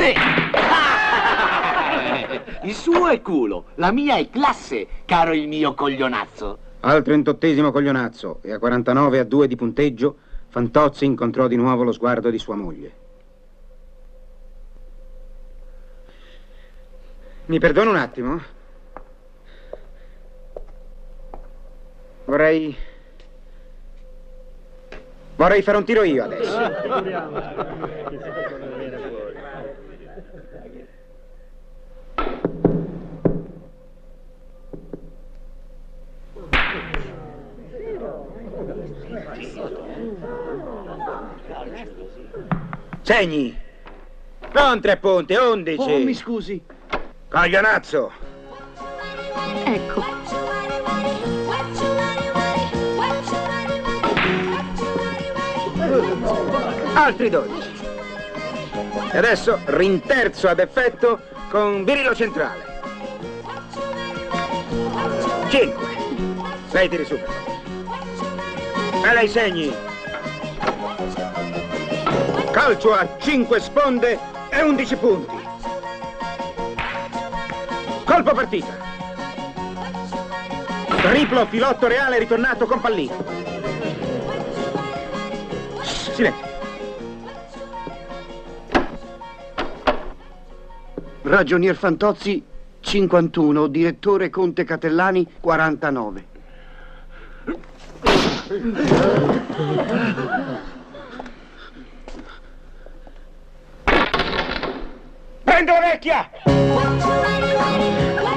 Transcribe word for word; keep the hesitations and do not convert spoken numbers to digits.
Sì! Il suo è culo, la mia è classe, caro il mio coglionazzo. Al trentottesimo coglionazzo e a quarantanove a due di punteggio, Fantozzi incontrò di nuovo lo sguardo di sua moglie. Mi perdono un attimo? Vorrei... Vorrei fare un tiro io adesso. Segni! Non tre punti, undici! Oh, mi scusi. Coglionazzo! Ecco. Altri dodici. E adesso rinterzo ad effetto con virillo centrale. cinque. Sei tiri subito. E lei segni. Calcio a cinque sponde e undici punti. Colpo partita. Triplo filotto reale ritornato con pallino. Silenzio. Ragionier Fantozzi, cinquantuno. Direttore Conte Catellani, quarantanove. Prendo la vecchia!